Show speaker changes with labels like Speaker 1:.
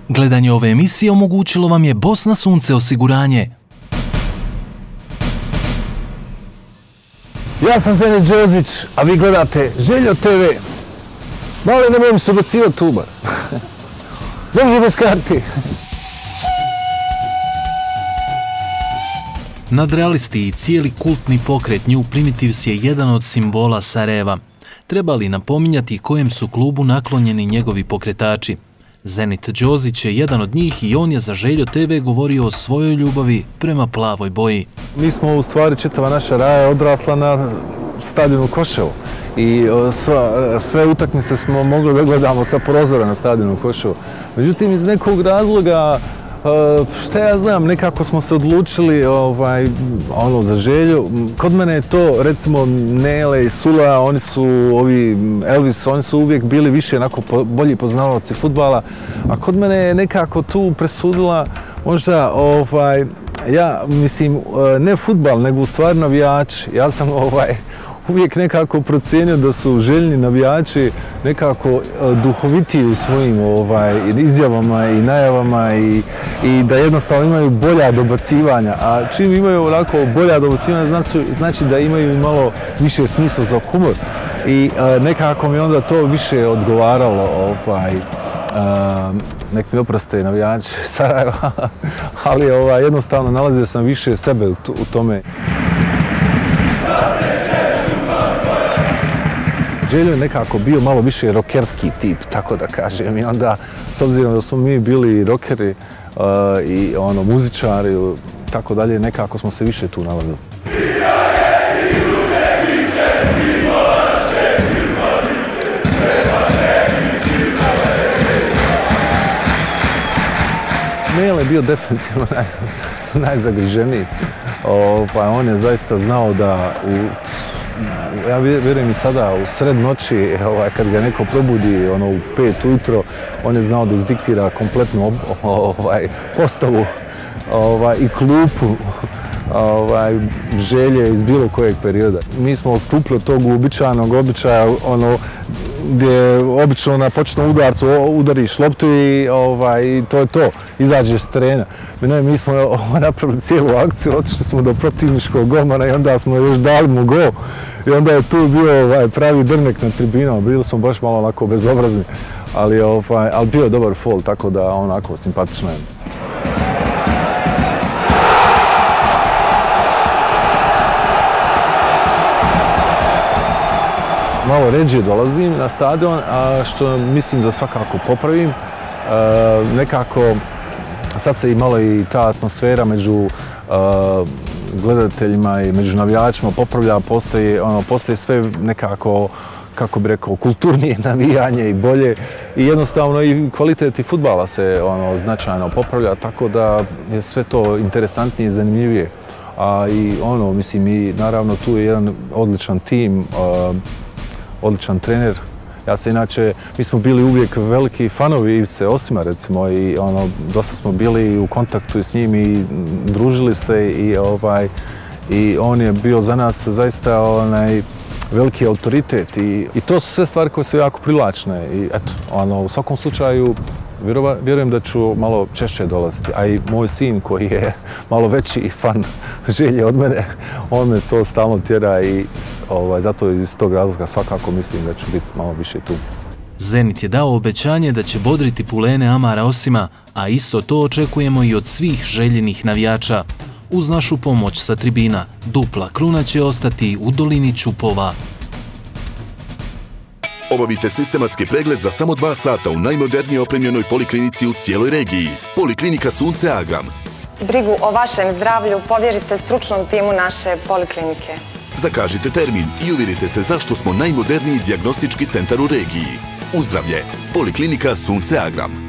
Speaker 1: Gledanje ove emisije omogućilo vam je Bosna Sunce osiguranje.
Speaker 2: Ja sam Zenit Đozić, a vi gledate Željo TV. Malo nemoj mi se ubacivati tubar. Dobro bez karti.
Speaker 1: Nadrealisti i cijeli kultni pokret New Primitives je jedan od simbola Sarajeva. Treba li napominjati kojem su klubu naklonjeni njegovi pokretači? Zenit Đozić je jedan od njih i on je za Željo TV govorio o svojoj ljubavi prema plavoj boji.
Speaker 2: Mi smo u stvari, čitava naša Raja odrasla na stadionu Koševo i sve utakmice smo mogli da gledamo sa prozora na stadionu Koševo. Međutim, iz nekog razloga, šta ja znam, nekako smo se odlučili za Želju. Kod mene je to, recimo, Nele i Sula, oni su, Elvis, oni su uvijek bili više onako bolji poznavaoci fudbala, a kod mene je nekako tu presudila možda, ja mislim, ne fudbal, nego u stvari navijači. Ja sam uvijek nekako procijenio da su Željni navijači nekako duhovitiji u svojim izjavama i najavama i da jednostavno imaju bolja dobacivanja. A čim imaju onako bolja dobacivanja, znači da imaju malo više smisla za humor. I nekako mi onda to više odgovaralo. Nek mi oproste navijači Sarajeva, ali jednostavno nalazio sam više sebe u tome. Željo je nekako bio malo više rokerski tip, tako da kažem. I onda, s obzirom da smo mi bili rokeri i muzičari, tako dalje, nekako smo se više tu nalazili. Nele je bio definitivno najzagriženiji. On je zaista znao da ja vjerujem i sada u sred noći, kad ga neko probudi u 5 ujutro, on je znao da izdiktira kompletnu postavu i klupu Želje iz bilo kojeg perioda. Mi smo odstupili od tog uobičajenog običaja, gdje obično na početnom udarcu udariš loptu i to je to, izađeš s terena. Mi smo napravili cijelu akciju, otišli smo do protivničkog golmana i onda smo još dali mu gol. I onda je tu bio pravi drnek na tribinama, bili smo baš malo onako bezobrazni, ali bio je dobar fol, tako da onako simpatično je. Malo ređe dolazim na stadion, a što mislim da svakako popravim. Nekako sad se i malo i ta atmosfera među gledateljima i među navijačima popravlja, postoji sve nekako, kako bi rekao, kulturnije navijanje i bolje i jednostavno i kvalitet i fudbala se značajno popravlja, tako da je sve to interesantnije i zanimljivije. A i mislim, i naravno tu je jedan odličan tim, odličan trener. Mi smo bili uvijek veliki fanovi Ivice Osima, recimo, i dosta smo bili u kontaktu s njim i družili se i on je bio za nas zaista veliki autoritet i to su sve stvari koje su jako privlačne i eto, u svakom slučaju vjerujem da ću malo češće dolaziti, a i moj sin koji je malo veći fan Želje od mene, on me to stalno tjera i zato iz tog razloga svakako mislim da ću biti malo više tu.
Speaker 1: Zenit je dao obećanje da će bodriti pulene Amara Osima, a isto to očekujemo i od svih Željenih navijača. Uz našu pomoć sa tribina, dupla kruna će ostati u dolini Ćupova.
Speaker 3: Obavite sistematski pregled za samo 2 sata u najmodernije opremljenoj poliklinici u cijeloj regiji. Poliklinika Sunce Agram.
Speaker 4: Brigu o vašem zdravlju povjerite stručnom timu naše poliklinike.
Speaker 3: Zakažite termin i uvjerite se zašto smo najmoderniji dijagnostički centar u regiji. Uzdravlje. Poliklinika Sunce Agram.